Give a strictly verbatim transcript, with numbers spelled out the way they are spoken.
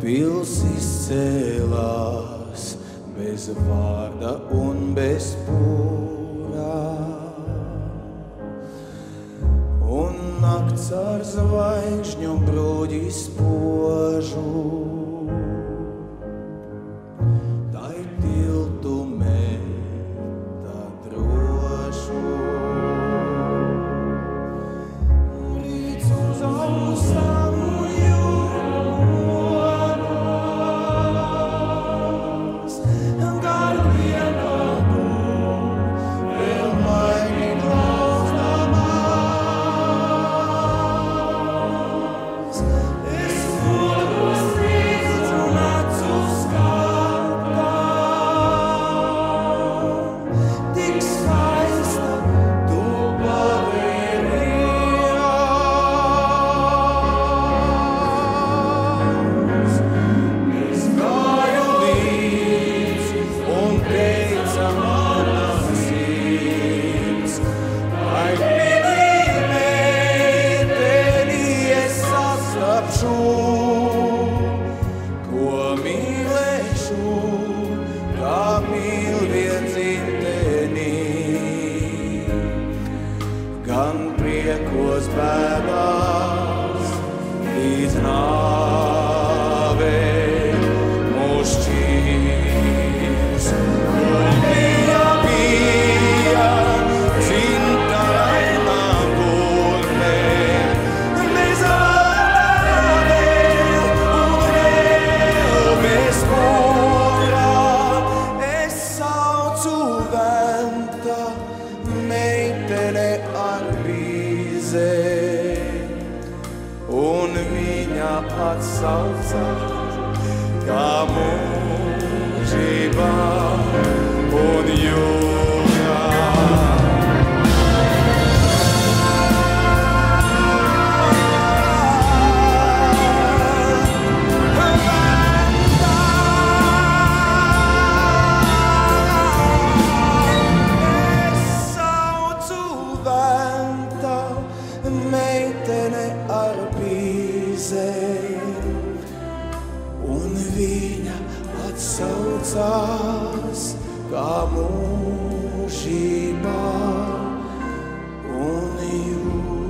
pils izcēlās bez vārda un bez pūrā. Un nakts ar zvaigžņu bruģi spožu, tai tiltu meta drošu. Rīts uz ausām jūras, gar vienādu vēl maigi glaustamās. Es modos rīts un acu skatām, tik skaista tu pavērījās. Es gāju līdz un teica mana sirds, vai pilī meiteni es sastapšu, ko mīlēšu, kā mīl vien dzimtenī. Gan priekos bēdās, līdz nāvei mūs šķīrs. Kur bija, bija dzimtainā kurme, bez vārda vēl un vēl bez pūrā. Es saucu venta meitene ar bīzē, un viņa atsauca, kā mūžībā un jūrā. Es saucu venta meitene ar bīzē, un viņa atsaucās, kā mūžībā un jūrā.